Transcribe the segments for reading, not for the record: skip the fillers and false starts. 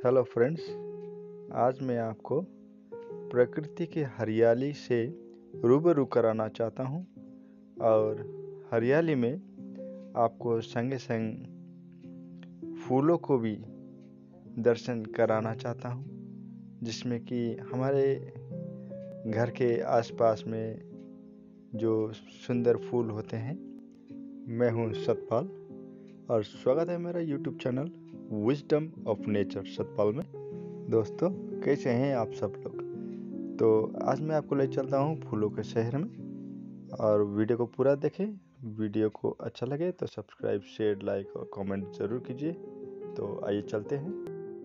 Hello friends, आज मैं आपको प्रकृति की हरियाली से रूबरू कराना चाहता हूँ और हरियाली में आपको संगे संग फूलों को भी दर्शन कराना चाहता हूँ, जिसमें कि हमारे घर के आसपास में जो सुंदर फूल होते हैं। मैं हूँ सतपाल और स्वागत है मेरा YouTube channel wisdom of nature Satpal में। दोस्तों, कैसे हैं आप सब लोग? तो आज मैं आपको ले चलता हूँ फूलों के शहर में और वीडियो को पूरा देखें। वीडियो को अच्छा लगे तो सब्सक्राइब, शेयर, लाइक और कमेंट ज़रूर कीजिए। तो आइए चलते हैं।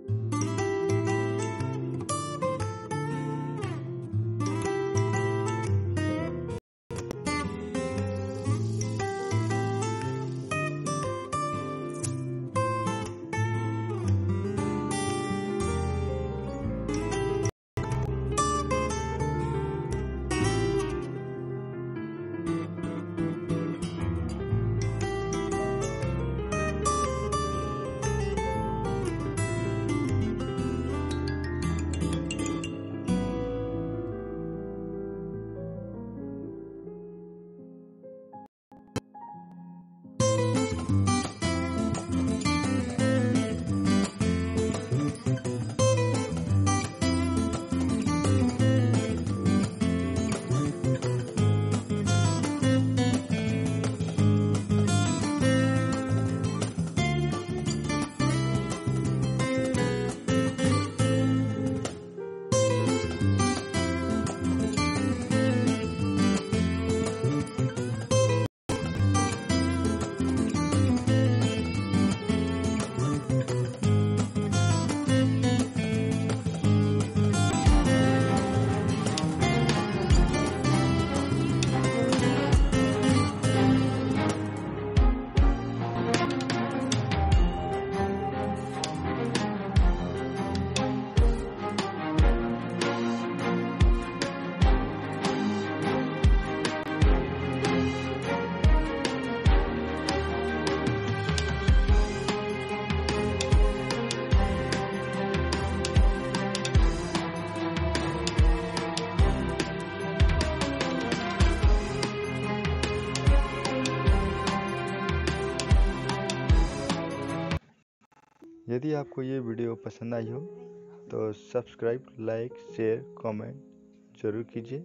यदि आपको ये वीडियो पसंद आई हो तो सब्सक्राइब, लाइक, शेयर, कमेंट ज़रूर कीजिए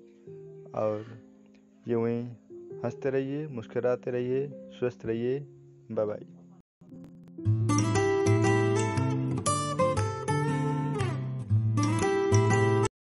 और यूँ ही हंसते रहिए, मुस्कुराते रहिए, स्वस्थ रहिए। Bye bye.